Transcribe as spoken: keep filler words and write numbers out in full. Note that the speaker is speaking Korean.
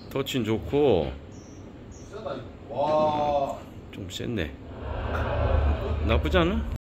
터치는 좋고 세다 이거. 와. 좀 셌네. 나쁘지 않아?